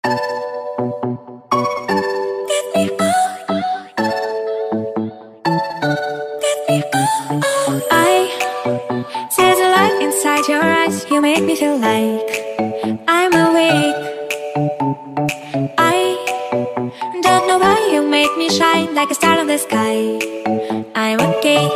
Your eyes, you make me feel like I'm awake. I don't know why you make me shine like a star in the sky. I'm okay.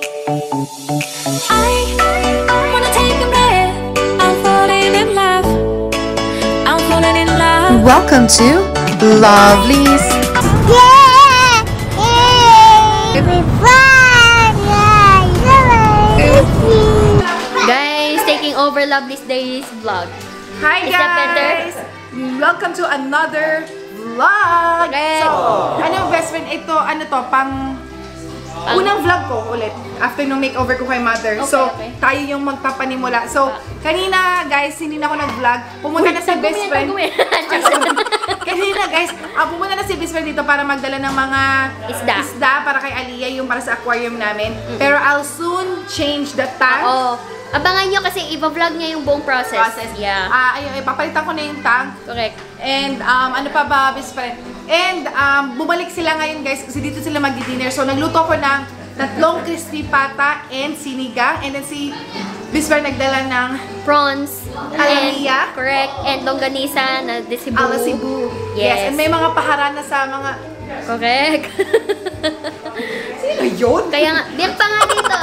I wanna take a breath. I'm falling in love. I'm falling in love. Welcome to Lovelyz. Guys, taking over Lovelyz Days vlog. Hi guys! Welcome to another vlog! Correct. So, ano best friend, ito, ano to, unang vlog ko ulit after nung makeover ko kay mother. Okay, so, okay. tayo yung magpapanimula. So, kanina guys, hindi na ako nag-vlog. Pumunta na si best friend. Kanina guys, pumunta na si best friend dito para magdala ng mga isda para kay Aliyah, yung para sa aquarium namin. Pero I'll soon change the tank. Oo. Abangan nyo kasi i-vlog niya yung buong process. Yeah. Ayun, papalitan ko na yung tank. Correct. And ano pa ba, best friend? And bumalik sila ngayon guys kasi dito sila mag-dinner. So nagluto ko ng tatlong crispy pata and sinigang. And then si best friend nagdala ng prawns. Aliyah. Correct. And longganisa na Cebu. Ala Cebu. Yes. And may mga paharana sa mga... Correct. Sino yun? Kaya nga, diyan pa nga dito.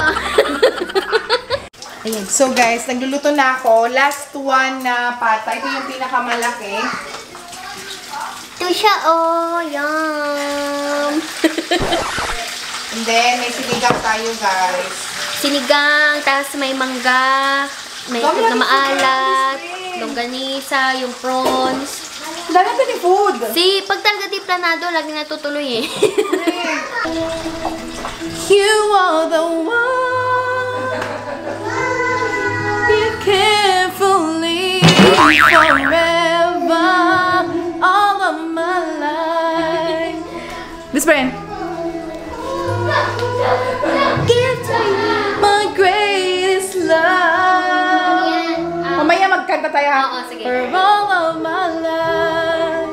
Ayan. So guys, nagluluto na ako. Last one na pata. Ito yung pinakamalaki. Ito siya, oh. Yum. And then, may sinigang tayo guys. Sinigang, tapos may mangga, may Dami na natin maalat, food, longganisa, yung prawns. Wala natin yung food. Pag talaga di planado, lagi natutuloy eh. You are the one. You carefully forever all of my life. Best friend. Give to you my greatest love. Mamaya magkanta tayo ha. Oo, sige. For all of my life.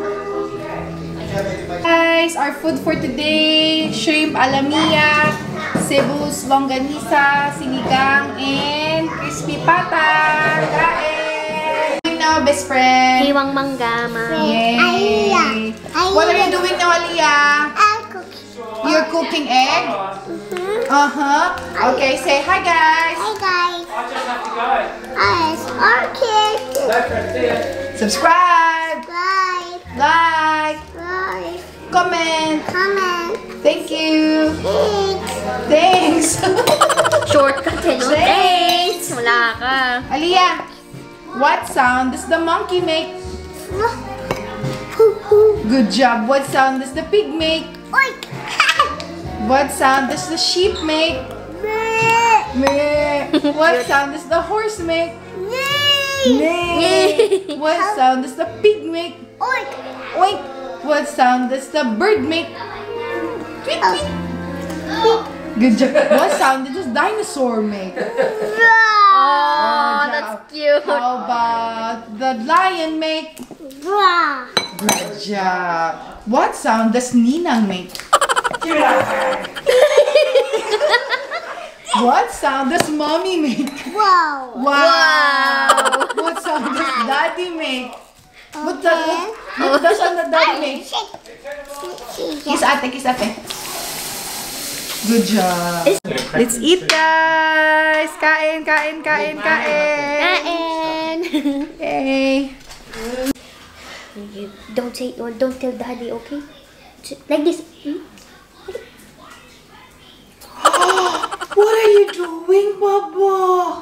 Guys, our food for today, shrimp alamia, Cebu's longganisa, sinigang, and crispy pata. Kain! Now, best friend. Hiwang mangga, ma. Yay! What are you doing now, Aliyah? You're cooking egg? Okay, say hi, guys. Hi guys. Okay. Subscribe. Bye. Like. Bye. Comment. Comment. Thank you. Thanks. Thanks. Shortcut eh, no? Thanks! Wala ka. Aliyah, what sound does the monkey make? Good job. What sound does the pig make? Oink. What sound does the sheep make? Meh. What sound does the horse make? Neigh. What sound does the pig make? Oink. Oink. What sound does the bird make? Tweet, tweet. Good job. What sound does dinosaur make? Oh, that's cute. How about the lion make? Good job. What sound does Ninang make? What sound does mommy make? Wow. Wow. What sound does daddy make? What does daddy make? Kiss ate, kiss ate. Good job. Let's eat, guys. Kain, kain, kain, kain. Kain! Yay. Don't tell daddy, okay? Like this. What are you doing, Papa?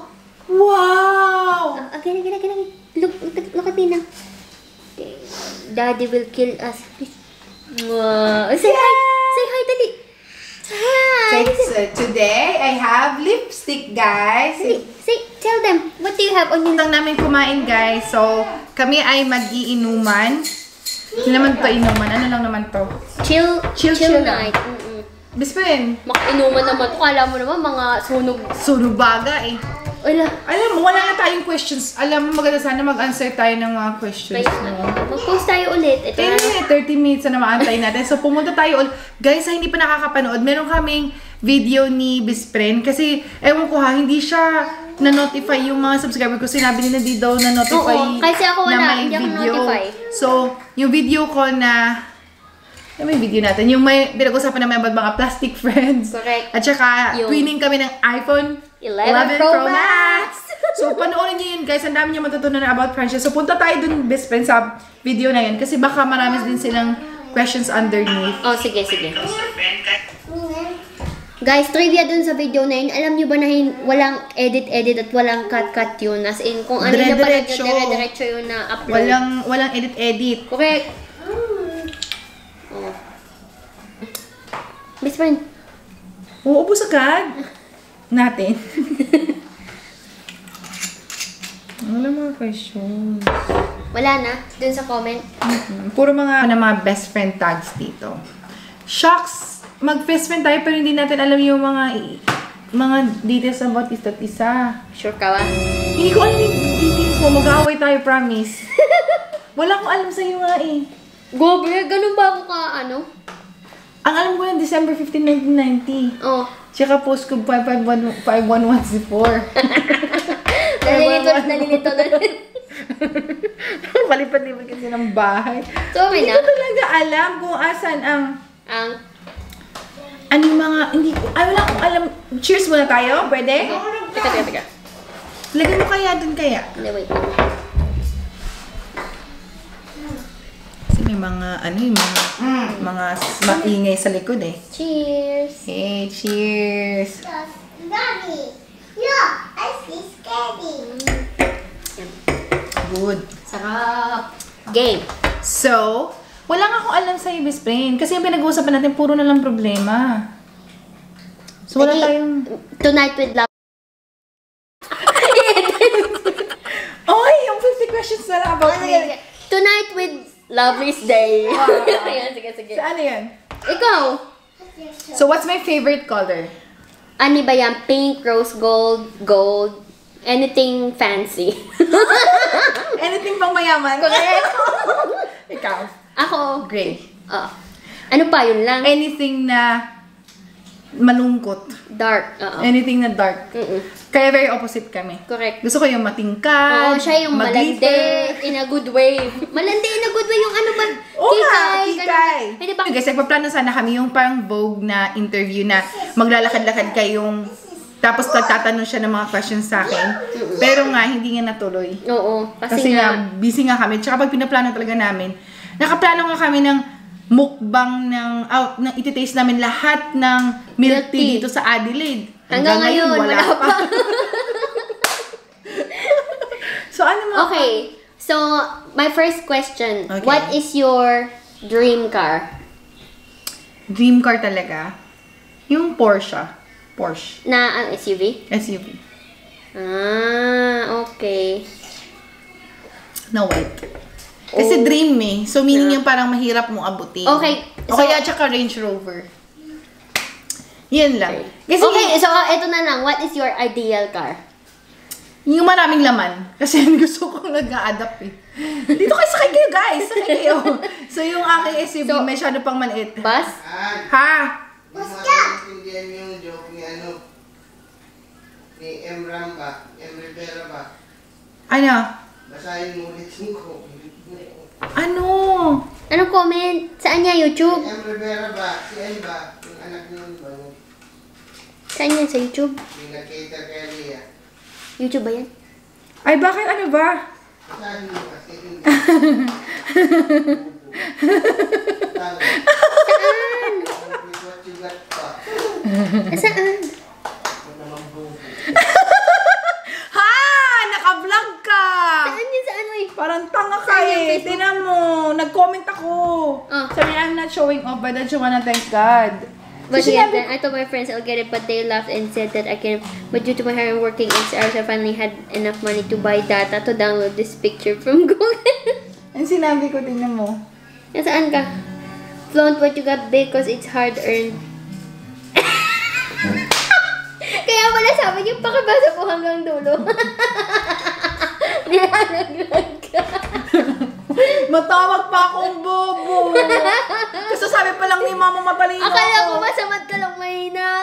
Wow. Again. Look at me now. Daddy will kill us. Wow. Say hi. Say hi, Daddy. Hi. So today, I have lipstick, guys. Say, tell them. What do you have on your... Lang namin kumain, guys. So, kami ay mag-iinuman. Ano naman to inuman? Ano lang naman to? Chill night. Best friend. Makainuman naman. Kala mo naman mga sunog. Surubaga eh. Wala. Alam mo, wala na tayong questions. Alam mo, maganda sana mag-answer tayo ng mga questions. Mag-post tayo ulit. ulit. Ito 30 minutes na maantay natin. So, pumunta tayo ulit. Guys, hindi pa nakakapanood. Meron kaming video ni Bispren. Kasi, ewan ko ha, hindi siya na-notify yung mga subscriber ko. Sinabi nila di daw na-notify Oo, kasi ako wala, na may hindi ako video. notify. So, yung video ko na... may video natin. Yung may pinag-usapan namin about mga plastic friends. Correct. At saka, Yung twinning kami ng iPhone 11 Pro Max. So, panoorin niyo yun, guys. Ang dami niyo matutunan about friendship. So, punta tayo dun, best friend, sa video na yun. Kasi baka marami din silang questions underneath. Oh, sige. Guys, trivia dun sa video na yun. Alam nyo ba na walang edit-edit at walang cut-cut yun? As in, kung ano na pala, dire-diretso yun na upload. Walang edit-edit. Correct. Oh. Best friend. Uubos agad. Natin. Wala mga questions. Wala na. Dun sa comment. Puro mga best friend tags dito. Shucks! Mag-best friend tayo pero hindi natin alam yung mga details about isa't isa. Sure ka ba? Hindi ko alam yung details mo. Mag-aaway tayo, promise. Wala akong alam sa'yo nga eh. Gobe, ganun ba ako ka, ano? Ang alam ko yung December 15, 1990. Oh. Tsaka postcode 51114. Nalilito. Palipad-lipad kasi ng bahay. So, okay Hindi na? ko talaga alam kung asan ang... ano yung mga... Hindi ko... Ay, wala akong alam. Cheers muna tayo? Pwede? Teka. Lagyan mo kaya dun kaya? Hindi, wait. Kasi may mga... Ano yung mga maingay sa likod eh. Cheers! Hey, cheers! Daddy, look, I see Scary. Good. Sarap! Game! So, wala nga akong alam sa'yo, best friend. Kasi yung pinag-uusapan natin, puro na lang problema. So, wala tayong... Tonight with love. Oy! Yung 50 questions na lang about me. Tonight with Lovely's Day. Ayan, sige. Saan yan? Ikaw! So, what's my favorite color? Ano ba yan? Pink, rose gold, anything fancy. Anything pang mayaman. Correct. Ikaw. Ako. Gray. Ano pa, yun lang? Anything na malungkot. Dark. Anything na dark. Kaya very opposite kami. Correct. Gusto ko yung matingkad. Oo, siya yung malandi in a good way. Malandi in a good way yung ano ba? Oo nga, kikay. Pwede ba? Guys, nagpaplano sana kami yung parang Vogue na interview na maglalakad-lakad kayong tapos nagtatanong siya ng mga questions sa akin. Pero nga, hindi nga natuloy. Oo. Kasi nga, busy nga kami. Tsaka pag pinaplano talaga namin, nakaplano nga kami ng mukbang ng iti-taste namin lahat ng milk tea dito sa Adelaide. Hanggang ngayon, wala pa. So, ano mo? Okay. So, my first question. Okay. What is your dream car? Dream car talaga? Yung Porsche. Na ang SUV? SUV. Okay. Na white. Kasi dream eh. So, meaning yung parang mahirap mong abutin. Okay. O kaya tsaka Range Rover. Yan lang. Kasi Okay, so ito na lang. What is your ideal car? yung maraming laman. Kasi yung gusto kong nag-a-adapt eh. Dito kayo, sakay kayo guys. Sakay kayo. So, yung aking SUV, So, masyado pang maliit. Bus? Ha? Basta! Hindi yung joke ni Emram ba? Rivera ba? Ano? Basahin mo ulit yung copy. Ano? Anong comment? Saan niya? YouTube? Rivera ba? Si M ba? Yung anak niyo ba? Saan yan? Sa YouTube? Yung nag-cater kay Rhea. YouTube ba yan? Ay, bakit ano ba? Basahin mo kasi hindi. Saan? What you got pa? Saan? Ano naman bubo? Ha! Naka-vlog ka! Saan yun? Saan? Uy? Parang tanga ka Saan yung eh. Facebook? Tinan mo. Nag-comment ako. Oh. Sabi niya, I'm not showing off, but I just wanna thank God. But So, yeah, sinabi then I told my friends I'll get it, but they laughed and said that I can. But due to my hard working 8 hours, I finally had enough money to buy data to download this picture from Google. Ang sinabi ko, tingnan mo. Nasaan ka? Flaunt what you got because it's hard earned. Kaya wala sabi niyo, pakibasa po hanggang dulo. Nilalaglag ka. Matawag pa akong bobo. Kasi sabi pa lang ni mama matalino Akala ko ako. masamad ka lang mahina.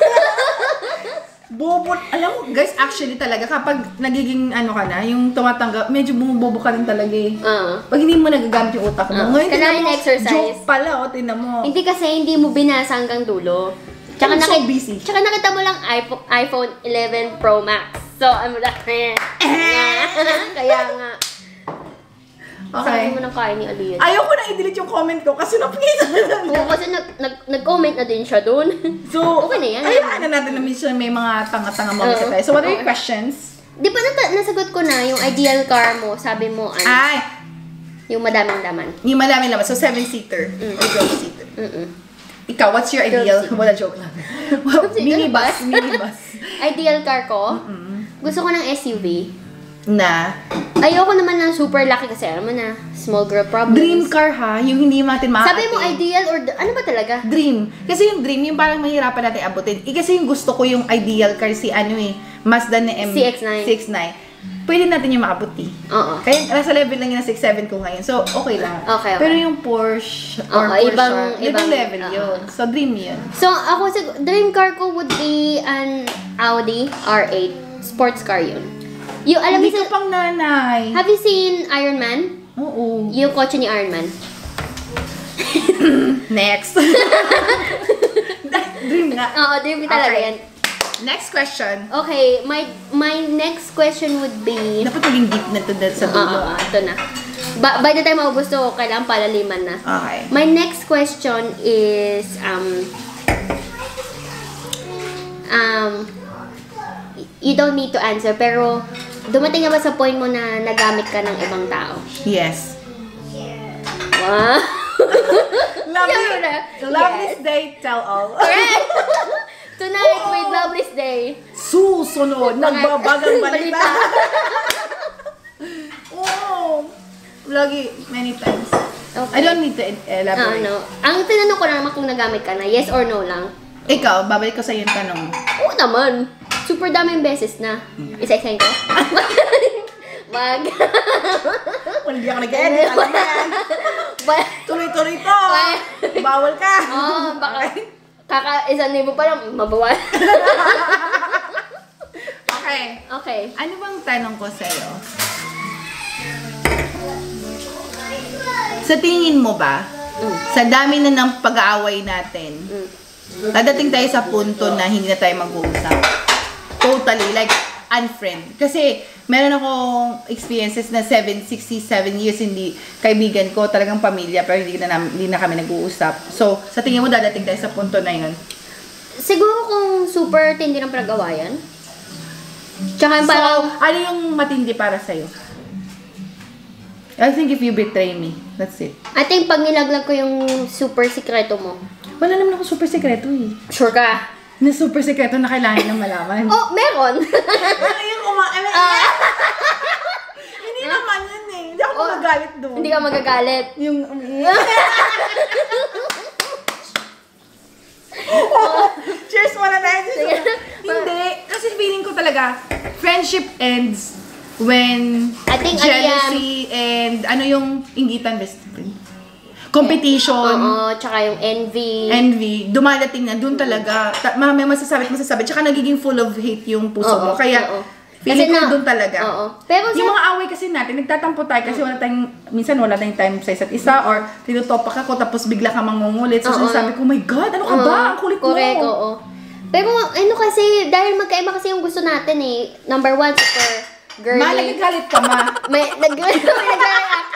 Bobo. Alam mo, guys, actually talaga, kapag nagiging ano ka na, yung tumatanggap, medyo bumubobo ka rin talaga eh. Pag hindi mo nagagamit yung utak mo. Ngayon, Kailangan tingnan mo, exercise. joke pala, o, tingnan mo. Hindi kasi hindi mo binasa hanggang dulo. Tsaka, I'm so busy. Tsaka nakita mo lang iPhone 11 Pro Max. So, ano lang, kaya nga. Okay. Sabi mo nang kain ni Aliyah. Ayaw ko na i-delete yung comment ko kasi napakita na Oo, kasi nag-comment na din siya doon. So, Okay na yan. Ayaw na natin na minsan may mga tanga-tanga moments tayo. So, what are your questions? Di ba nasagot ko na yung ideal car mo? Sabi mo, ano? Ay, Yung madaming laman. yung madami laman. So, 7-seater or 12-seater. Ikaw, what's your ideal? Wala, joke lang. Minibus. Ideal car ko? Gusto ko ng SUV. Na? Ayoko naman ng super laki kasi alam mo na, small girl problems. Dream car ha, yung hindi natin makakati. Sabi mo ideal or ano ba talaga? Dream. Kasi yung dream, yung parang mahirapan natin abutin. Kasi yung gusto ko yung ideal car si ano eh, Mazda na CX-9. Pwede natin yung maabuti. Oo. Kaya nasa level lang yun na 6'7" ko ngayon. So, okay lang. Okay. Pero yung Porsche or Oo, Porsche, ibang ibang- level yun. So, dream yun. So, ako dream car ko would be an Audi R8. Sports car yun. Yung, alam mo, Hindi ka pang nanay. have you seen Iron Man? Oo. Yung kotse ni Iron Man. Next. Dream nga. Oo, dream ko talaga Okay. yan. Next question. Okay, my next question would be... Dapat maging deep na to sa dulo. ito na. By the time maubos to, kailangan palaliman na. Okay. My next question is, you don't need to answer, pero dumating na ba sa point mo na nagamit ka ng ibang tao? Yes. Wow! Lovely. Siyempre. Lovely's day, tell all. Correct! Tonight with Lovely's Day. Susunod, nagbabagang balita. Oh, lagi, many times. Okay. I don't need to elaborate. Ano? Ang tinanong ko lang naman kung nagamit ka na, yes or no lang. Ikaw, babalik ko sa yung tanong. Oo naman. Super daming beses na. Isa-isahin ko. Wag. Well, hindi ako nag-edit. Alam mo yan. Tuloy-tuloy to. Bawal ka. Baka kaka-1,000 pa lang, mabawal. Okay. Okay. Ano bang tanong ko sa'yo? Sa tingin mo ba, sa dami na ng pag-aaway natin, dadating tayo sa punto na hindi na tayo mag-uusap? Totally, like, unfriend. Kasi, meron akong experiences na 67 years hindi kaibigan ko, talagang pamilya, pero hindi na kami nag-uusap. So, sa tingin mo, dadating tayo sa punto na yun? Siguro kung super tindi ng pinag-awayan. Tsaka yung So, parang, ano yung matindi para sa'yo? I think if you betray me, that's it. I think pag nilaglag ko yung super sikreto mo. Wala naman ako super sekreto eh. Sure ka? Na super sekreto na kailangan ng malaman. Oh, meron! Hindi naman yun eh. Hindi ako magagalit doon. Hindi ka magagalit. Yung... Cheers muna na yun. Hindi. Kasi feeling ko talaga, friendship ends when I think jealousy and ano yung inggitan, best friend? Competition. Oo, tsaka yung Envy, dumadating na, doon talaga, may masasabi tsaka nagiging full of hate yung puso mo. Kaya, feeling ko doon talaga. Oo. Pero Yung mga away kasi natin, nagtatampo tayo kasi minsan wala tayong time sa isa't isa or tinutopak ako tapos bigla ka mangungulit. So, sabi ko, oh my God, ano ka ba? Ang kulit mo. Correct, oo. Pero ano kasi, dahil magkaiba kasi yung gusto natin eh. Number 1, super girly. Ma, nagagalit ka, ma. May nag-react.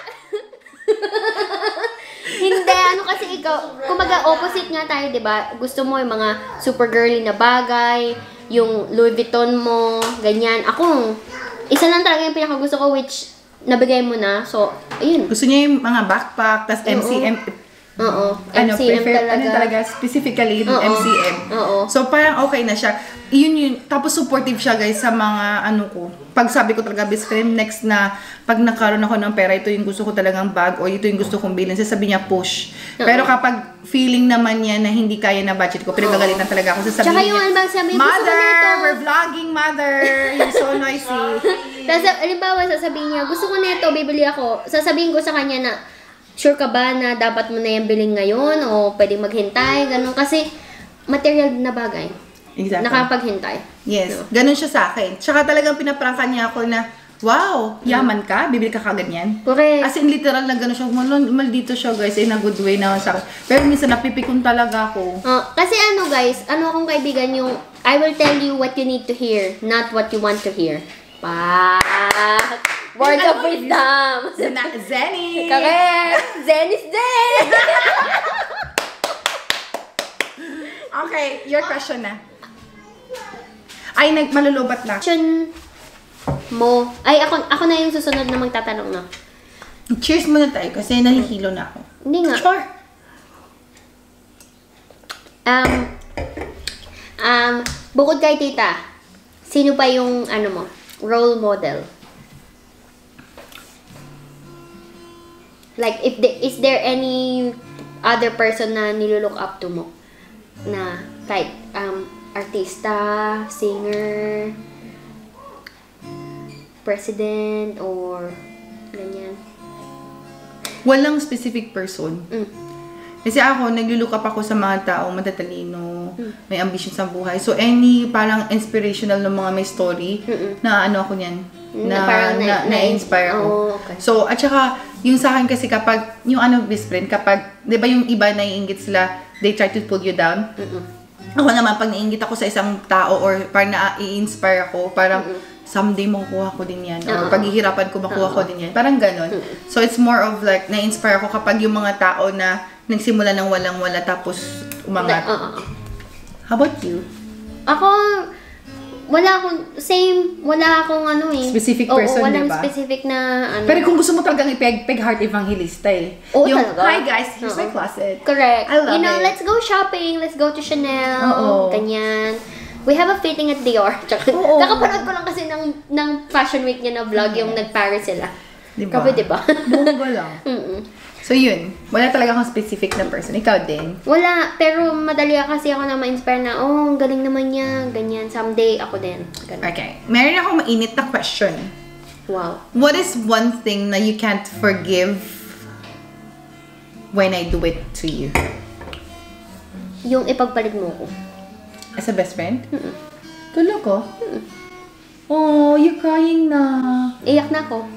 Hindi, ano kasi ikaw, kumaga opposite nga tayo, di ba? Gusto mo yung mga super girly na bagay, yung Louis Vuitton mo, ganyan. Ako, isa lang talaga yung pinakagusto ko, which nabigay mo na. So, ayun. Gusto niya yung mga backpack, tas MCM, Oo. MCM talaga. Specifically, Oo. MCM. Oo. So, parang okay na siya. Yun. Tapos, supportive siya, guys, sa mga, pag sabi ko talaga, best friend, next na, pag nagkaroon ako ng pera, ito yung gusto ko talagang bag, o ito yung gusto kong bilhin, sasabihin niya, push. Pero kapag feeling naman niya na hindi kaya na budget ko, pinagagalitan talaga ako, sasabihin Tsaka niya, yung alam, sabi, gusto ko Mother, nito. we're vlogging, Mother. You're so noisy. Tapos, alimbawa, sasabihin niya, gusto ko nito, bibili ako. Sasabihin ko sa kanya na, sure ka ba na dapat mo na yung bilhin ngayon o pwedeng maghintay, ganun. Kasi, material na bagay. Exactly. Nakapaghintay. Yes. Ganun siya sa akin. Tsaka talagang pinaprankan niya ako na, wow, yaman ka? Bibili ka kagad yan? Correct. As in, literal na gano'n siya. Maldito siya, guys. In a good way naman sa akin. Pero minsan, napipikon talaga ako. Kasi guys, akong kaibigan yung, I will tell you what you need to hear, not what you want to hear. Words of wisdom. Zenny! Correct. Zen is Zen. Okay, your question na. Ay, malulubat na. Question mo. Ay, ako na yung susunod na magtatanong na. Cheers muna tayo kasi nahihilo na ako. Hindi nga. Sure. Bukod kay tita, sino pa yung, role model? Like, is there any other person na nilulook up to mo? Na, like, artista, singer, president, or ganyan? Walang specific person. Kasi ako, nag-look up ako sa mga taong matatalino, may ambition sa buhay. So, any parang inspirational ng mga may story, na ako niyan, na-inspire ako. Oh, okay. So, at saka, yung sa akin kasi kapag, yung best friend, kapag, di ba yung iba naiinggit sila, they try to pull you down. Ako naman, pag naiinggit ako sa isang tao, or parang na-i-inspire ako, parang, someday makukuha ko din yan. Or paghihirapan ko, makuha ko din yan. Parang ganon. So, it's more of like, na-inspire ako kapag yung mga tao na nagsimula ng walang-wala tapos umangat. How about you? Ako, wala akong Specific person, walang diba? specific na Pero kung gusto mo talagang ipeg heart evangelista Oo, yung, talaga. hi guys, here's my closet. Correct. I love it. Let's go shopping, let's go to Chanel, Oo. ganyan. We have a fitting at Dior. Oo. Kakapanood ko lang kasi ng Fashion Week niya na vlog, yung nag-Paris sila. Diba? Grabe, diba? Bongga lang. So yun, wala talaga akong specific na person. Ikaw din? Wala, pero madali kasi ako na ma-inspire na, ang galing naman niya, ganyan. Someday, ako din. Ganun. Okay. Meron akong mainit na question. Wow. What is one thing that you can't forgive when I do it to you? Yung ipagpalit mo ko. As a best friend? Tulog ko? Oh, you're crying na. Iyak na ako.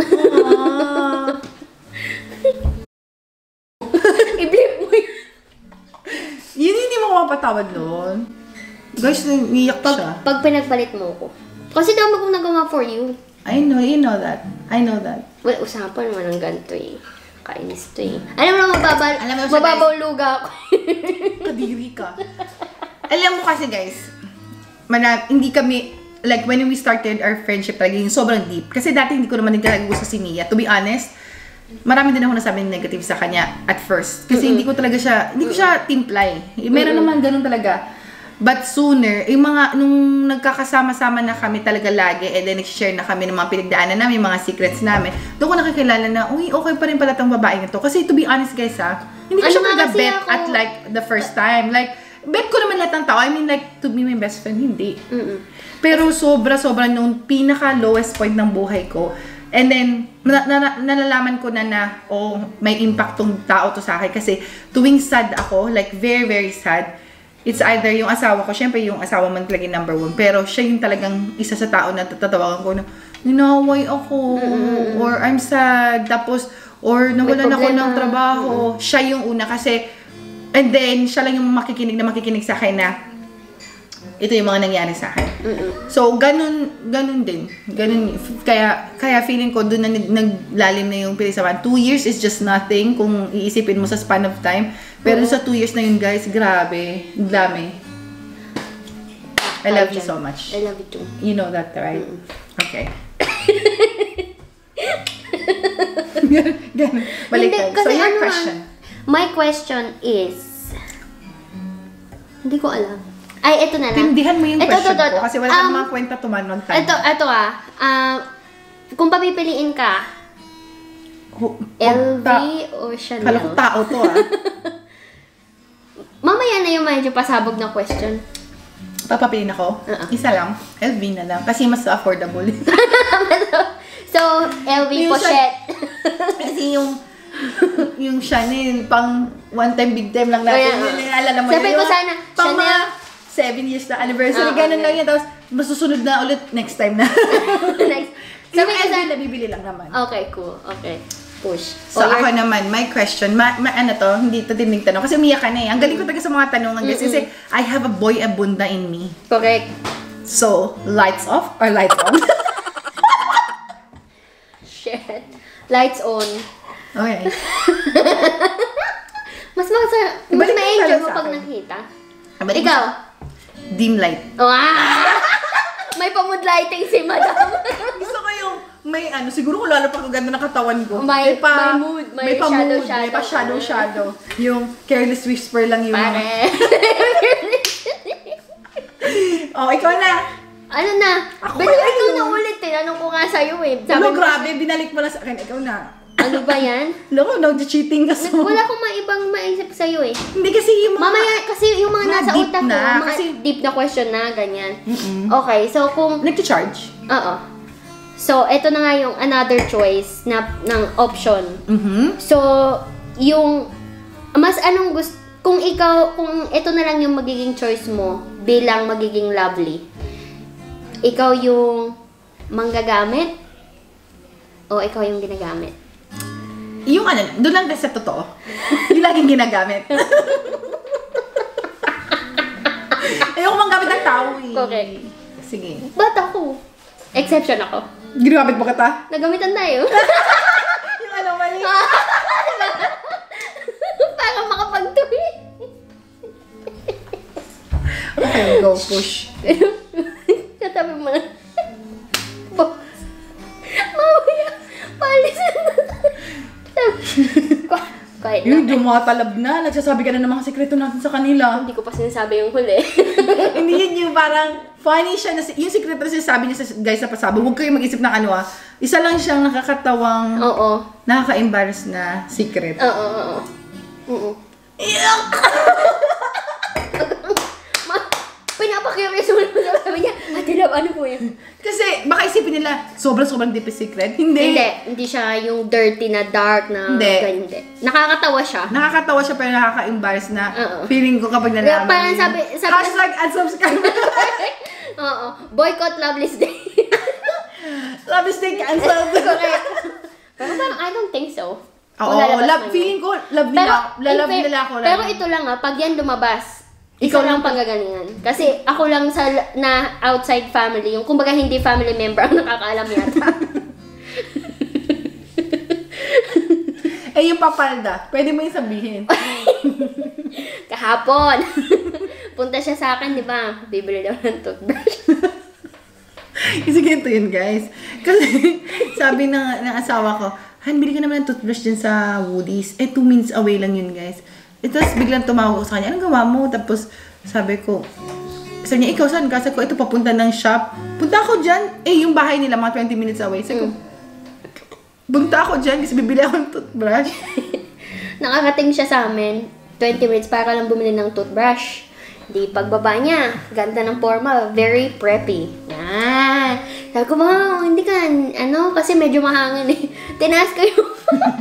I-blip mo yun. Yun hindi mo mapatawad nun. Guys, niyak siya. Pag pinagpalit mo ko. Kasi dami kong nagawa for you. I know, you know that. I know that. Well, usapan naman ng ganito eh. Kainis to eh. Alam mo na Alam mo siya, mababaw luga ako. Kadiri ka. Alam mo kasi guys, hindi kami, like when we started our friendship, talagang sobrang deep. Kasi dati hindi ko naman nagkakagusto si Mia. To be honest, marami din ako nasabing negative sa kanya at first. Kasi hindi ko siya timplay. Meron naman ganun talaga. But sooner, nung nagkakasama-sama na kami talaga lagi, and then nag-share na kami ng mga pinagdaanan namin, mga secrets namin, doon ko nakikilala na, uy, okay pa rin pala tong babae nito. Kasi to be honest guys hindi ko siya mag-bet at like the first time. Like, bet ko naman lahat ng tao. I mean like, to be my best friend, hindi. Pero sobra-sobra nung pinaka-lowest point ng buhay ko. And then, nalalaman ko na may impact tong tao to sa akin. Kasi tuwing sad ako, like very, very sad, it's either yung asawa ko, syempre yung asawa man talaga number one, pero siya yung talagang isa sa tao na tatawagan ko na, ninaway ako, or I'm sad, tapos, or nawalan ako ng trabaho. Siya yung una kasi, and then, siya lang yung makikinig sa akin na, ito yung mga nangyari sa akin. So, ganun din. Kaya feeling ko, doon na naglalim na yung pilisawan. 2 years is just nothing kung iisipin mo sa span of time. Pero sa 2 years na yun, guys, grabe. Dami. I love you so much. I love you too. You know that, right? Okay. Ganun. Balik tayo. So, your question. My question is... Hindi ko alam. Ay, ito na lang. Tindihan mo yung question ito. ko kasi wala kang mga kwenta tumanon tayo. Ito kung papipiliin ka, LV o Chanel? Kala ko tao to Mamaya na yung medyo pasabog na question. Papapiliin ako? Isa lang. LV na lang. Kasi mas affordable. So, LV pochette. Kasi yung Chanel, pang one time, big time lang natin. Alala mo Sabi ko sana, pang Chanel. 7 years na anniversary. Ganun lang yan. Tapos, masusunod na ulit next time na. Next. Yung Sabi ko LV sana, na bibili lang naman. okay, cool. Okay. Push. So, ako naman, my question, ano to, hindi to dinding tanong. Kasi umiyak ka na eh. Ang galing ko talaga sa mga tanongan guys. Kasi, I have a boy abunda in me. Correct. So, lights off or lights on? Shit. Lights on. Okay. Mas Ibalik mo ma-enjoy pala mo sa pag akin. nakita. Ibalik mo Ikaw? Dim light. Wow! May pa-mood lighting si madam. Gusto ko yung may siguro kung lalo pa kung ganda ng katawan ko. May mood, may pa-mood, shadow. may pa-shadow. Yung careless whisper lang yung... Pare. Oh, ikaw na. Ano na? Ako Pero kaya ikaw yun. na ulit eh. Anong ko nga sa'yo eh. Ano, mo- grabe, binalik mo na sa akin. Ikaw na. Ano ba yan? Loko, nag-cheating ka so. Wala akong ibang maisip sa'yo eh. Hindi kasi yung mga... Mamaya, kasi yung mga Mga nasa deep utak ko, na, mga kasi- deep na question na, ganyan. Okay, so kung... Nag-charge? Oo. So, eto na nga yung another choice ng option. So, yung... Mas anong gusto... Kung ito na lang yung magiging choice mo bilang magiging lovely, ikaw yung manggagamit o ikaw yung ginagamit? Yung doon lang kasi sa totoo. Yung laging ginagamit. Ayoko mang gamit ng tao eh. Correct. Sige. Ba't ako? Exception ako. Ginamit mo kita? Nagamitan tayo. Yung mali. Para makapagtuwi. Okay, go, push. Katabi mo na. Mamaya, palisan na. Quiet Yung lang. dumatalab na. Nagsasabi ka na ng mga sekreto natin sa kanila. Hindi ko pa sinasabi yung huli. Hindi yun yung parang funny siya. Yung sekreto na sinasabi niya sa guys na pasabog. Huwag kayong mag-isip ng isa lang siyang nakakatawang, Oo. nakaka-embarrass na secret. Oo. Pinapakurious mo naman. Sabi niya, Ate Love, ano po yun? Kasi baka isipin nila, sobrang deep secret. Hindi. Hindi siya yung dirty na dark na Hindi. Hindi. Nakakatawa siya. Nakakatawa siya pero nakaka-embarrass na Oo. feeling ko kapag nalaman. Parang yun. sabi- Hashtag unsubscribe. Oo. Boycott Loveless Day. Love is day cancelled. Correct. Pero parang I don't think so. Oo, Kung lalabas love, man feeling yan. ko, love nila. Lalove nila ako. Pero ito lang pag yan lumabas, ikaw lang panggagalingan. Kasi ako lang na outside family, yung kumbaga hindi family member ang nakakaalam yata. Yung papalda, pwede mo yung sabihin. Kahapon, punta siya sa akin, di ba? Bibili daw ng toothbrush. Kasi ganito yun, guys. Kasi sabi ng asawa ko, Han, bili ka naman ng toothbrush dyan sa Woody's. 2 minutes away lang yun, guys. Tapos biglang tumawag ko sa kanya, anong gawa mo? Tapos sabi ko, sabi niya, ikaw saan? Kasi ko, ito papunta ng shop. Punta ako dyan. Yung bahay nila, mga 20 minutes away. Sabi ko, punta ako dyan kasi bibili ako ng toothbrush. Nakakating siya sa amin, 20 minutes para lang bumili ng toothbrush. Di pagbaba niya, ganda ng formal, very preppy. Yan. Sabi ko, wow, hindi ka, kasi medyo mahangin eh. Tinaas ko yung...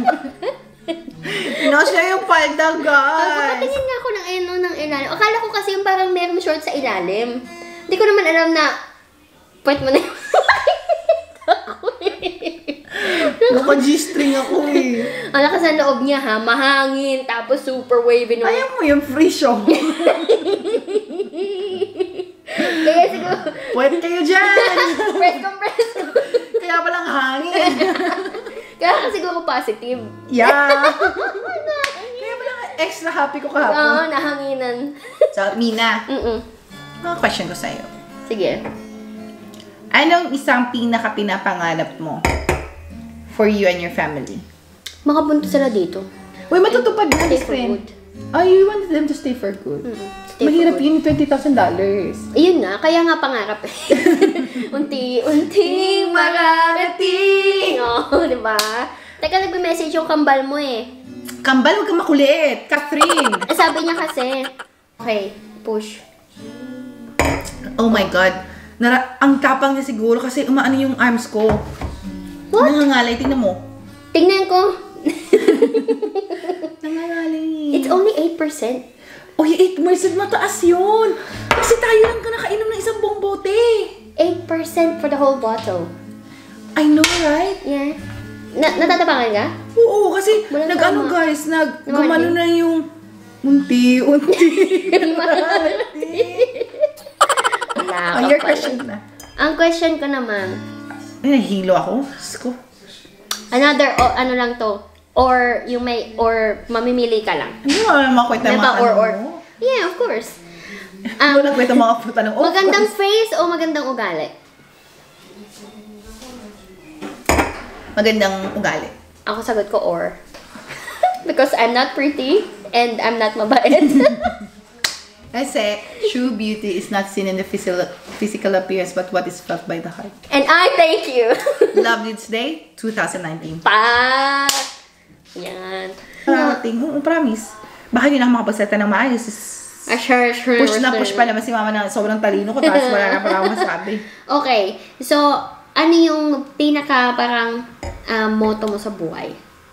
Pinos niya yung palda, guys. Patingin nga ako ng ilalim. Akala ko kasi yung parang meron short sa ilalim. Hindi ko naman alam na, pwet mo na yung... Naka-G-string ako eh. Ang lakas ng loob niya ha, mahangin, tapos super wavy no. Ayaw mo yung free show. Kaya siguro, Pwede kayo dyan. press ko. Kaya palang hangin. Kaya ka siguro positive. Yeah. Kaya palang extra happy ko Oo, kahapon. nahanginan. So, Mina, Mm-mm. mga question ko sa'yo. Sige. Anong isang pinaka-pinapangarap mo for you and your family? Makapunta sila dito. Uy, matutupad na, Stay best for friend. good. You wanted them to stay for good. Stay Mahirap for yun, good. $20,000. Ayun nga, kaya nga pangarap eh. Unti-unting mararating. Oo, di ba? Teka, nagme-message yung kambal mo eh. Kambal, huwag kang makulit. Catherine. Sabi niya kasi, okay, push. Oh my God. Ang tapang niya siguro kasi umaano yung arms ko. What? Nangangalay, tingnan mo. Tingnan ko. Nangangalay. It's only 8%. Oh, 8%, mataas yun. Kasi tayo lang ka nakainom ng isang buong bote. 8% for the whole bottle. I know, right? Yeah. Natatapangan ka? Oo, kasi Walang nag-ano tama. guys, gumano na yung unti-unti. Wala ka Your pala. question na. Ang question ko naman, Ay, nahihilo ako. Diyos ko. another, ano lang to, or yung may, or mamimili ka lang. Hindi mo alam makwenta Diba? mga Or. tanong mo. Yeah, of course. Walang kwenta mga tanong. Of Magandang course. face o magandang ugali? Magandang ugali. Ako sagot ko or. Because I'm not pretty and I'm not mabait. Kasi, true beauty is not seen in the physical appearance but what is felt by the heart. And I thank you. Love Leads Day, 2019. Pa! Yan. Parating, promise. Baka yun ako makapagsalita ng maayos. Sure. Push na push pa naman si mama na sobrang talino ko tapos wala na pala akong masabi. Okay. So, ano yung pinaka parang motto mo sa buhay?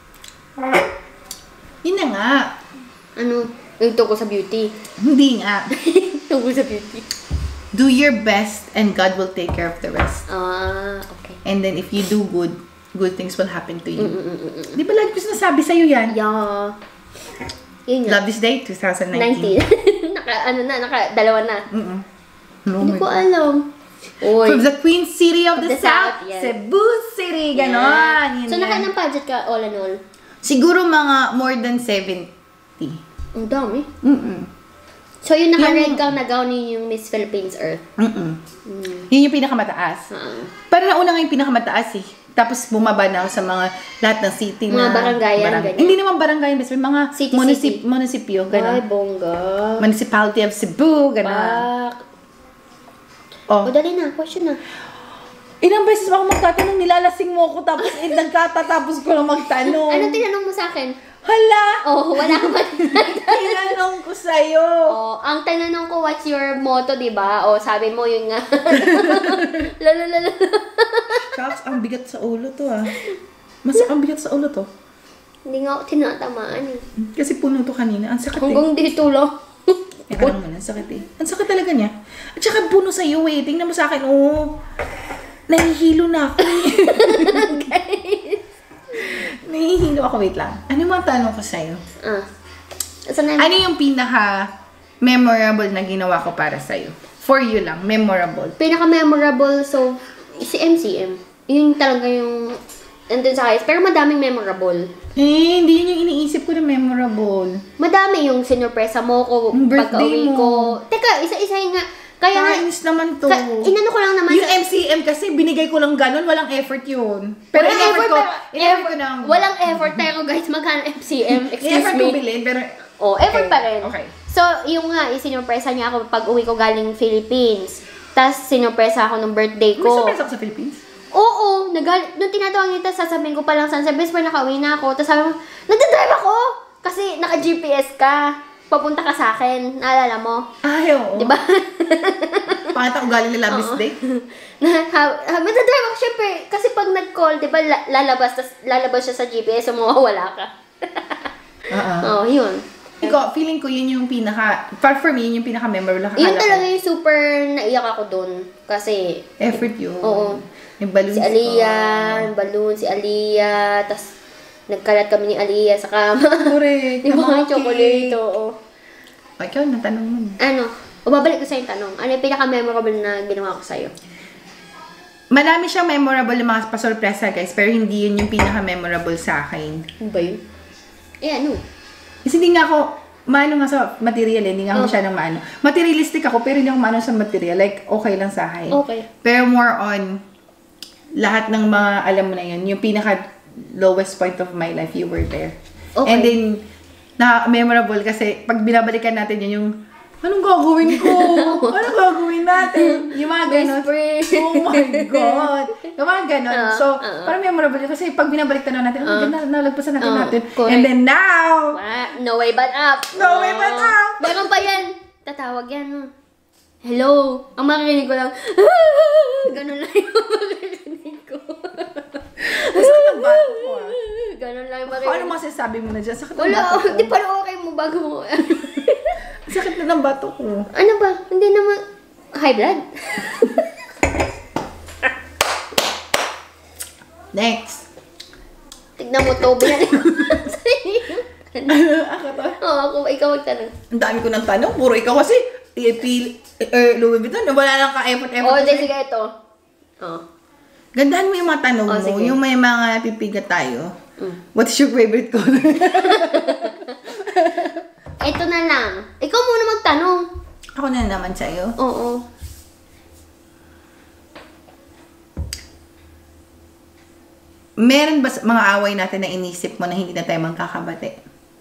Yun na nga. Ano? Yung tungkol sa beauty. Hindi nga. Tungkol sa beauty. Do your best and God will take care of the rest. Okay. And then if you do good, good things will happen to you. Di ba lagi ko sinasabi sa'yo yan? Yeah. Yun nga. Love This Day, 2019. 19. Dalawa na. Hindi ko alam. Oy. From the Queen City of the The South, South, yes. Cebu City, ganon. Yun So, yan. nakailang budget ka all in all? Siguro mga more than 70. Ang dami. Mm-mm. So, yung naka-red kang nagaw ni yung Miss Philippines Earth. Yun yung pinakamataas. Parang nauna nga yung pinakamataas eh. Tapos bumaba na ako sa mga lahat ng city Mga na... barangayan, ganyan. Hindi naman barangayan, best friend. Mga City. munisipyo, Ay, ganon. bongga. Municipality of Cebu, ganon. Pak. Oh. O, dali na. Question na. Ilang beses pa ako magtatanong, nilalasing mo ako tapos nagkatatapos ko lang magtanong. Anong tinanong mo sa akin? Hala! Oh, wala ka ba? Tinanong ko sa'yo. Oh, ang tanong ko, what's your motto, di ba? O, sabi mo, yun nga. Lalalala. Chops, ang bigat sa ulo to ah. Mas ang bigat sa ulo to. Hindi nga ako tinatamaan eh. Kasi puno to kanina. Ang sakit eh. Hanggang dito lang. Teka lang muna, ang sakit eh. Ang sakit talaga niya. At saka puno sa'yo eh. Tingnan mo sa akin, oh. Nahihilo na ako eh. Nahihilo ako, wait lang. Ano mga tanong ko sa'yo? Saan na? Ano yung pinaka-memorable na ginawa ko para sa'yo? For you lang, memorable. Pinaka-memorable, so, si MCM. Yun talaga yung andun sa highest. Pero madaming memorable. Eh, hindi yun yung iniisip ko na memorable. Madami yung sinurpresa mo ko Birthday pagka-uwi mo. ko. Teka, isa-isahin nga. Kaya nga, Kainis naman to. inano ko lang naman Yung MCM kasi binigay ko lang ganun, walang effort yun. Pero Walang in-effort ko, pero- in-effort ko na. Walang effort, pero guys, magkano MCM? Excuse In-effort ko me. bilhin, pero... Oh, effort Okay, pa rin. okay. So, yung nga, sinurpresa niya ako pag uwi ko galing Philippines. Tapos, sinurpresa ako ng birthday May ko. surprise ako sa Philippines. Oo, nung tinatawag niya, sasabihin ko pa lang, sabi, best friend, nakauwi na ako. Tapos sabi mo, nagdadrive ako! Kasi naka-GPS ka. Papunta ka sa akin. Naalala mo? Ay, oo. Diba? Pangit ang ugali nila, Miss Day. Nagdadrive ako, syempre. Kasi pag nag-call, diba, lalabas siya sa GPS, so mawawala ka. Oo, yun. Feeling ko yun yung pinaka, for me, yun yung pinaka-memorable. Yun talaga yung super naiyak ako dun. Kasi, Effort yun. oo. Yung balloons. Si Aliyah, yung balloon, si Aliyah, tas nagkalat kami ni Aliyah sa kama. Correct. Di ba Mga yung chocolate, oo. O, ikaw, natanong mo. Ano, o babalik ko sa yung tanong. Ano yung pinaka-memorable na ginawa ko sa'yo? Marami siyang memorable na mga pasorpresa, guys, pero hindi yun yung pinaka-memorable sa akin. Ano ba yun? Ano? Kasi hindi nga ako, maano nga sa material, hindi nga ako masyadong maano. Materialistic ako, pero hindi ako maano sa material. Like, okay lang sa akin. Okay. Pero more on, lahat ng mga, alam mo na yun, yung pinaka lowest point of my life, you were there. Okay. And then, memorable kasi pag binabalikan natin yun, yung, anong gagawin ko? Anong gagawin natin? Yung mga ganon. Oh my God. Yung mga ganon. So, parang memorable yun kasi pag binabalikan natin, oh my God, nalagpasan natin. Correct. And then now, No way but up. No way but up. Meron pa yan. Tatawag yan. Hello. Ang makikrinig ko lang, ganun lang yung makikrinig ko. sakit ang bato ko ah. Ganun lang yung makikrinig. Ano masasabi mo na dyan? Sakit ang Wala, bato ko. hindi pala okay mo bago mo. Sakit na ng bato ko. Ano ba? Hindi naman high blood. Next. Tignan mo to, binalik ko sa iyo. Ako to. Oo, ako, ikaw magtanong. Ang dami ko ng tanong. Puro ikaw kasi. Louis Vuitton. Wala lang ka-effort. Oo, di sige ito. Oo. Gandahan mo yung mga tanong mo. sige. Yung may mga pipigat tayo. What's your favorite color? Ito na lang. Ikaw muna magtanong. Ako na naman sa'yo. Oo. Meron ba mga away natin na inisip mo na hindi na tayo magkakabati?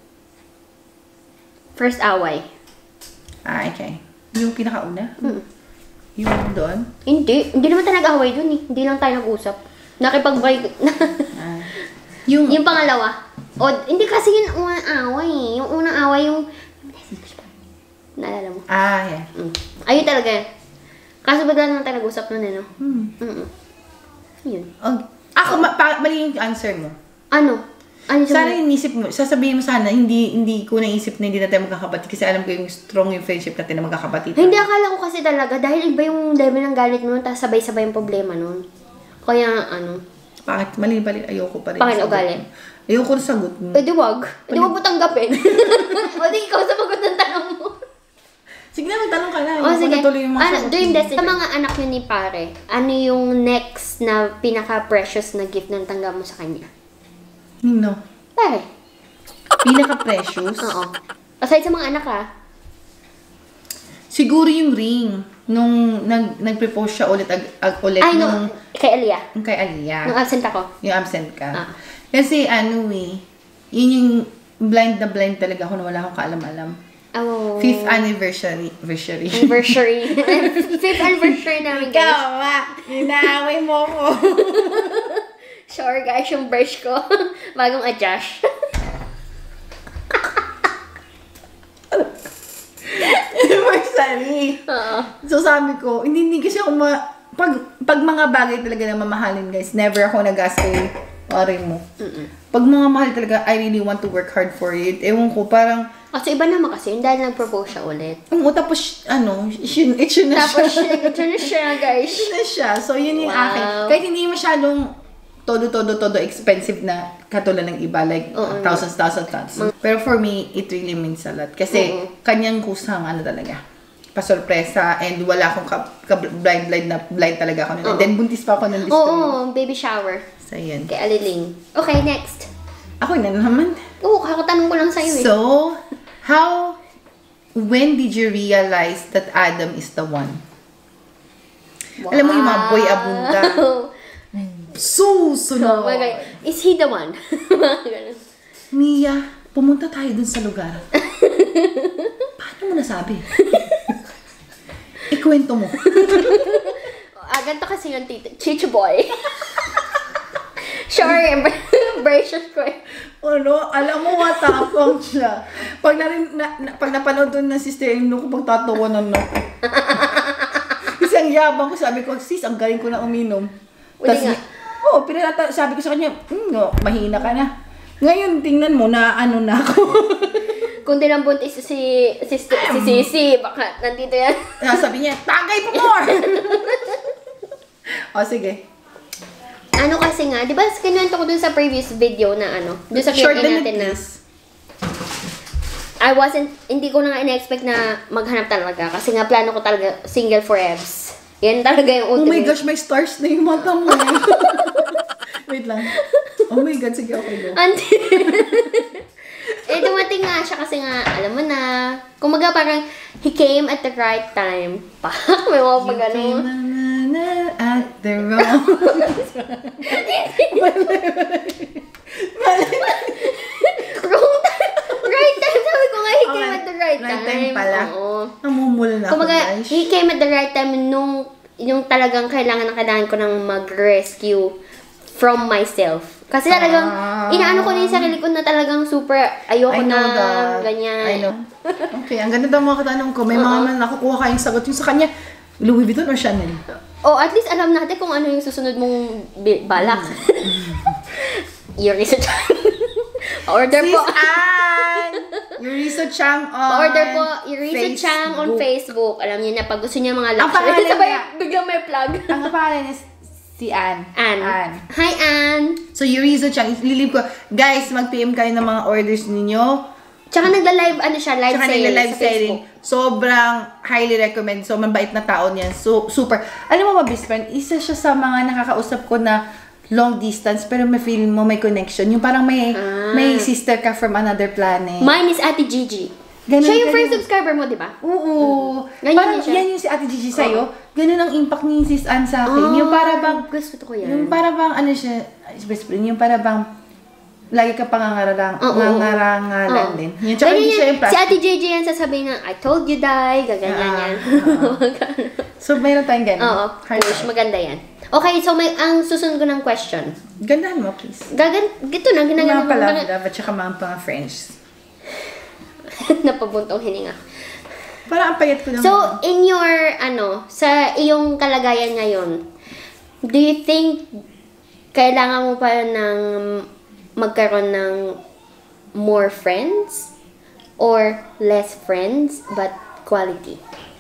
First away. Okay. Yung pinakauna? Yung doon? Hindi. Hindi naman tayo nag-away dun eh. Hindi lang tayo nag-usap. Nakipag-break. Yung Yung pangalawa. O, hindi kasi yun unang away eh. Yung unang away yung... Naalala mo? yeah. Ayun talaga eh. Kaso bigla naman tayo nag-usap nun eh, no? Yun. Okay. Ako, mali yung answer mo. Ano? Ano Sana inisip mo, sasabihin mo sana, hindi ko naisip na hindi na tayo magkakapatid kasi alam ko yung strong yung friendship natin na magkakapatid. Hindi, akala ko kasi talaga dahil iba yung level ng galit mo nun, tapos sabay-sabay yung problema nun. Kaya, Bakit? Mali-bali. Ayoko pa rin. Pangit ugali. Ayoko na sagot mo. di wag. Di wag mo tanggapin. O di ikaw sabagot ng tanong mo. Sige na, magtanong ka na. O sige. Tuloy yung mga sagot Dream mo. Destiny. Sa mga anak nyo ni pare, ano yung next na pinaka-precious na gift na tanggap mo sa kanya? Nino? Pare. Pinaka-precious? Oo. Aside sa mga anak Siguro yung ring. Nung nag-propose siya ulit Ay, no. Kay Aliyah. Yung kay Aliyah. Nung absent ako. Yung absent ka. Kasi yun yung blind na blind talaga ako na wala akong kaalam-alam. Oh. 5th anniversary. Anniversary. 5th anniversary namin, guys. Ikaw, inaaway mo ko. Sure, guys, yung brush ko. Bagong adjust. Anniversary. Oo. So sabi ko, hindi kasi ako pag mga bagay talaga na mamahalin, guys, never ako nag-ask kay pare mo. Pag mga mahal talaga, I really want to work hard for it. Ewan ko, parang Kasi iba naman kasi, yung dahil nag-propose siya ulit. tapos, it should na Tapos, siya. ito na siya, guys. It should na siya. So, yun yung Wow. akin. Kahit hindi masyadong todo expensive na katulad ng iba, like thousands. Pero for me, it really means a lot. Kasi, kanyang kusang talaga. Pasorpresa, and wala akong blind talaga ako nun. And then, buntis pa ako nun. Oo, baby shower. So, yun. Kay Aliling. Okay, next. Ako na naman. Oo, kakatanong ko lang sa'yo eh. So, when did you realize that Adam is the one? Wow. Alam mo yung mga boy abunda. Susunod. Oh my God. Is he the one? Ganun. Mia, pumunta tayo dun sa lugar. Paano mo nasabi? Ikwento mo. Ganito kasi yung tito. Chicho boy. Sorry, bracious ko eh. Alam mo, matapang siya. Pag napanood dun ng sister-in-law ko, pagtatawanan na. Kasi ang yabang ko, sabi ko, sis, ang galing ko na uminom. Uli nga. Sabi ko sa kanya, mahina ka na. Ngayon, tingnan mo na na ako. Kung di lang buntis si Sisi, baka nandito yan. Sabi niya, tagay pa more! Sige. Ano kasi nga, di ba kinuwento ko dun sa previous video na dun sa Short Q&A na natin na, please. hindi ko na nga in-expect na maghanap talaga. Kasi nga, plano ko talaga single forever. Yan talaga yung Oh ultimate. my gosh, may stars na yung mata mo. Wait lang. Oh my God, sige, okay go. Dumating nga siya kasi nga, alam mo na, kumaga parang, he came at the right time. May mga pag-ano. At the wrong. Wrong pala. Oo. Namumula na ako, Kumbaga, guys. he came at the right time nung yung talagang kailangan ko ng mag-rescue from myself. Kasi talagang, inaano ko na yung sarili ko na talagang super, ayoko I know na, that. ganyan. I know. Okay, ang ganda daw mga katanong ko. May mga man nakukuha kayong sagot. Yung sa kanya, Louis Vuitton or Chanel? O, at least alam natin kung ano yung susunod mong balak. Eurisa Chang. Order po. Sis Ann! Eurisa Chang on Order po, Eurisa Chang on Facebook. Alam niyo na, pag gusto niya mga Ang luxury, pangalan sabay, niya. biglang may plug. Ang pangalan niya si Ann. Ann. Hi, Ann. So, Eurisa Chang, ililip ko. Guys, mag-PM kayo ng mga orders ninyo. Tsaka nagla-live, ano siya, live Tsaka sale nagla-live sa Facebook. selling. Sobrang highly recommend. So, mabait na tao niyan. So, super. Alam mo ba, best friend, isa siya sa mga nakakausap ko na long distance, pero may feeling mo may connection. Yung parang may sister ka from another planet. Mine is Ate Gigi. Ganun, Siya yung ganun. first subscriber mo, di ba? Oo. Ganyan Parang din siya. yan yung si Ate Gigi sa'yo. Ganun ang impact ni Sis Ann sa akin. Yung para bang, gusto ko yan. yung para bang, ano siya, best friend, yung para bang, lagi ka pangangarangalan din. Yung tsaka Ganyan hindi siya yan. yung plastic. Si Ate Gigi yan sasabihin na, I told you, Dai. Gaganyan yan. So, mayroon tayong ganun. Oo. Push. Maganda yan. Okay, so ang susunod ko ng question. Gandahan mo, please. Gito na, ginagano Mga palabda, at saka mga friends. Napabuntong hininga. Parang ang payat ko lang. So, in your, sa iyong kalagayan ngayon, do you think kailangan mo pa ng magkaroon ng more friends or less friends but quality?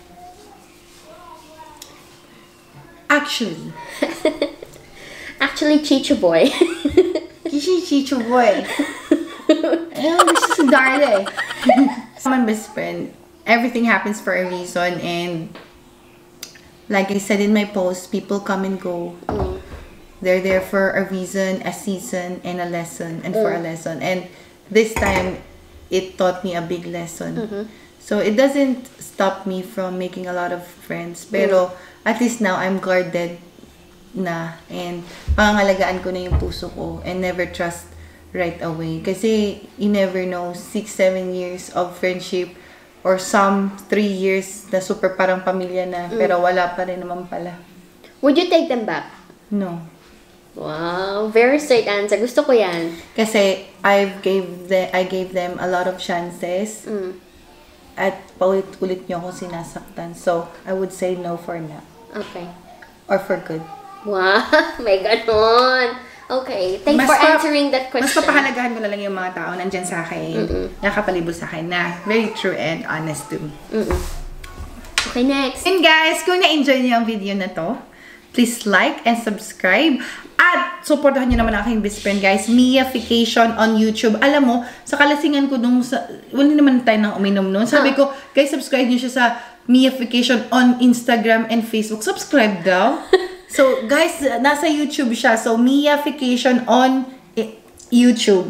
Actually, Chicho boy. Chicho boy. This is Darle. My best friend. Everything happens for a reason, and like I said in my post, people come and go. They're there for a reason, a season, and a lesson, and for a lesson. And this time, it taught me a big lesson. So it doesn't stop me from making a lot of friends. Pero at least now, I'm guarded na. And pangangalagaan ko na yung puso ko. And never trust right away. Kasi you never know, 6-7 years of friendship or some 3 years na super parang pamilya na. Pero wala pa rin naman pala. Would you take them back? No. Wow, very straight answer. Gusto ko yan. Kasi I gave them a lot of chances. At paulit-ulit niyo ako sinasaktan. So, I would say no for now. Okay. Or for good. Wow, may ganon. Okay, thanks for answering that question. Mas papahalagahan ko na lang yung mga tao nandyan sa akin, nakapalibot sa akin na very true and honest too. Okay, next. And guys, kung na-enjoy niyo ang video na to, please like and subscribe. At supportahan niyo naman ang aking best friend, guys. Miafication on YouTube. Alam mo, sa kalasingan ko nung wala naman tayo nang uminom noon. Sabi ko, guys, subscribe niyo siya sa Miafication on Instagram and Facebook. Subscribe daw. So, guys, nasa YouTube siya. So, Miafication on YouTube.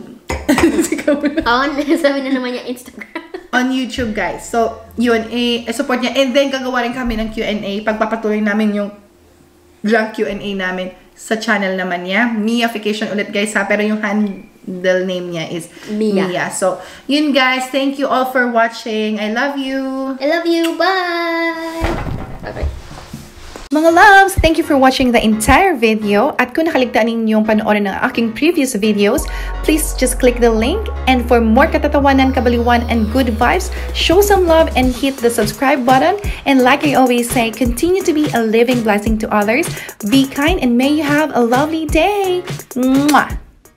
Sabi na naman niya Instagram. On YouTube, guys. So, yun, support niya. And then, gagawa rin kami ng Q&A. Pagpapatuloy namin yung drunk Q&A namin sa channel naman niya. Miafication ulit, guys, ha? Pero yung handle name niya is Mia. So, yun, guys. Thank you all for watching. I love you. I love you. Bye! Okay. Mga loves, thank you for watching the entire video. At kung nakaligtaan ninyong panoorin ng aking previous videos, please just click the link. And for more katatawanan, kabaliwan, and good vibes, show some love and hit the subscribe button. And like I always say, continue to be a living blessing to others. Be kind and may you have a lovely day. Mwah!